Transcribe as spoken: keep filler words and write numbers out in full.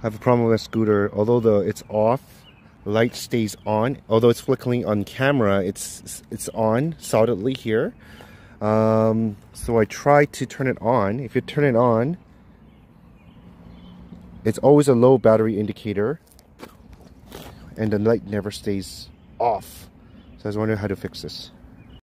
have a problem with a scooter. Although the it's off, light stays on. Although it's flickering on camera, it's it's on solidly here. Um, so I try to turn it on. If you turn it on, it's always a low battery indicator, and the light never stays off. So I was wondering how to fix this.